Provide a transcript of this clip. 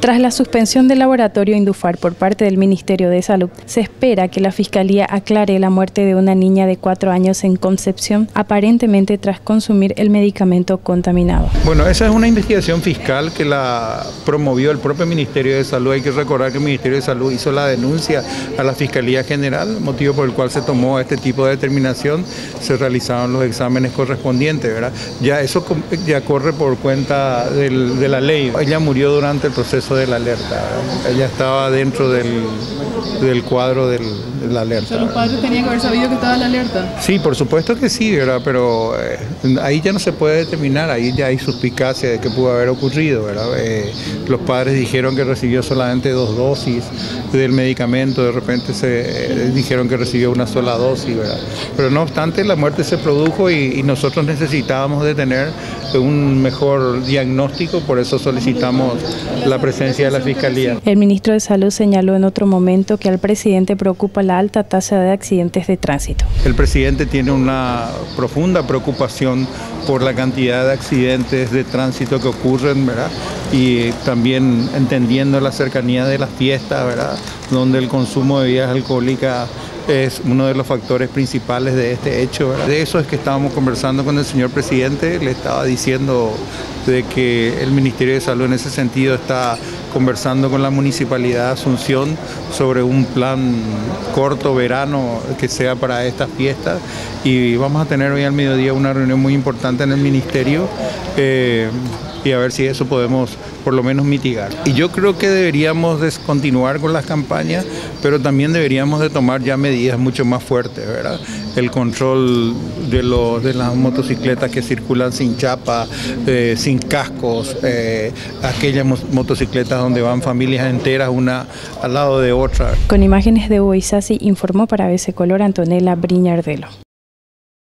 Tras la suspensión del laboratorio Indufar por parte del Ministerio de Salud, se espera que la Fiscalía aclare la muerte de una niña de 4 años en Concepción, aparentemente tras consumir el medicamento contaminado. Bueno, esa es una investigación fiscal que la promovió el propio Ministerio de Salud. Hay que recordar que el Ministerio de Salud hizo la denuncia a la Fiscalía General, motivo por el cual se tomó este tipo de determinación. Se realizaron los exámenes correspondientes, ¿verdad? Ya eso ya corre por cuenta de la ley. Ella murió durante el proceso de la alerta, ¿verdad? Ella estaba dentro del cuadro de la alerta. O sea, ¿los padres tenían que haber sabido que estaba en la alerta? Sí, por supuesto que sí, ¿verdad? Pero ahí ya no se puede determinar, ahí ya hay suspicacia de qué pudo haber ocurrido, ¿verdad? Los padres dijeron que recibió solamente 2 dosis del medicamento, de repente dijeron que recibió una sola dosis, ¿verdad? Pero no obstante, la muerte se produjo y nosotros necesitábamos de tener un mejor diagnóstico, por eso solicitamos la presencia de la Fiscalía. El ministro de Salud señaló en otro momento que al presidente preocupa la alta tasa de accidentes de tránsito. El presidente tiene una profunda preocupación por la cantidad de accidentes de tránsito que ocurren, ¿verdad? Y también entendiendo la cercanía de las fiestas, ¿verdad? Donde el consumo de bebidas alcohólicas es uno de los factores principales de este hecho, ¿verdad? De eso es que estábamos conversando con el señor presidente, le estaba diciendo de que el Ministerio de Salud en ese sentido está conversando con la Municipalidad de Asunción sobre un plan corto verano que sea para estas fiestas, y vamos a tener hoy al mediodía una reunión muy importante en el Ministerio y a ver si eso podemos por lo menos mitigar. Y yo creo que deberíamos continuar con las campañas, pero también deberíamos de tomar ya medidas mucho más fuertes, ¿verdad? El control de las motocicletas que circulan sin chapa, sin cascos, aquellas motocicletas donde van familias enteras una al lado de otra. Con imágenes de Hugo Isasi, informó para ABC Color Antonella Briñardelo.